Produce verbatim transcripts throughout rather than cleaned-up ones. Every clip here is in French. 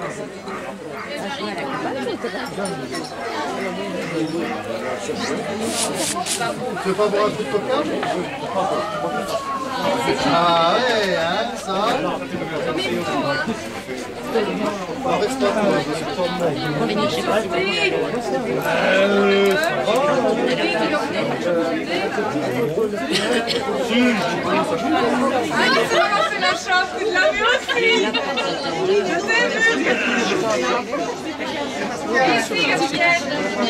Tu veux pas boire un coup de coca? Ah ouais, hein, ça. On reste pas trop. C'est la chance, vous l'avez aussi. Je sais, merci, Gabriel.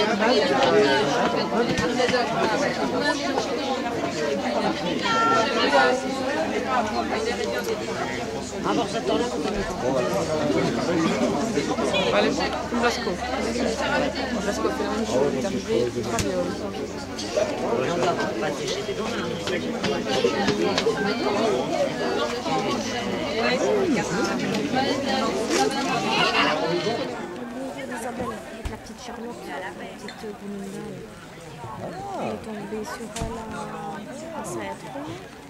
Allez, un Blasco. Un Blasco fait la même chose, il est arrivé, pas bien. Isabelle, avec la petite Charlotte, la petite Belinda. Elle est tombée sur elle à Saint-Tron.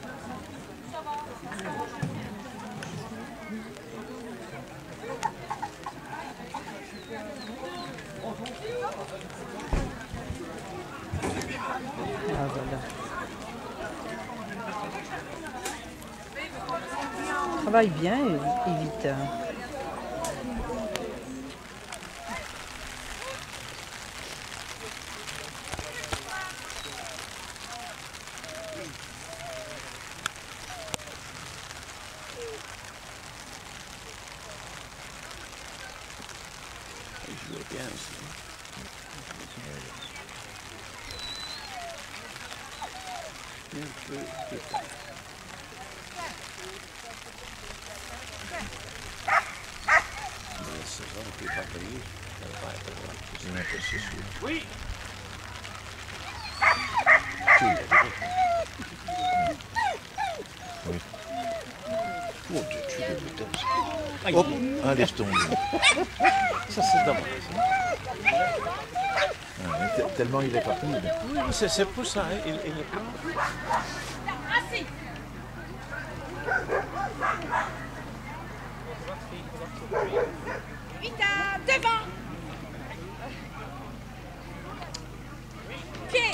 Ah voilà. Travaille bien et, et vite. Il jouait bien aussi. Un peu de temps. Mais la saison qui n'est pas payée, elle va être là. C'est sûr. Oui! Tu l'as dit. Oui. Oh, Dieu, tu le méthode. Hop, ah, laisse tomber. Ça, c'est dommage. Ouais, tellement il est rapide. Oui, c'est pour ça, hein. il, il est pas. Assis. Vita, devant. Pied.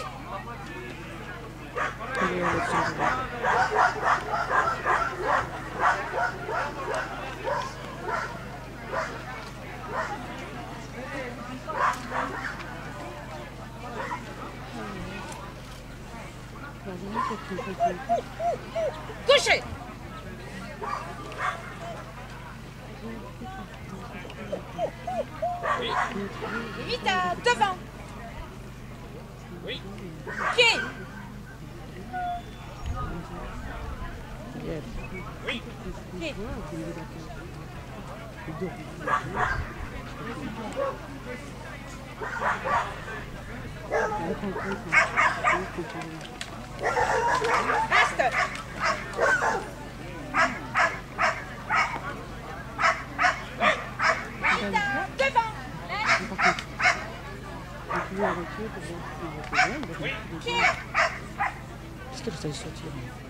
Couché. Vita, devant. Oui. Pied. Oui. Pied. Reste. Devant. Qu'est-ce que vous allez sortir?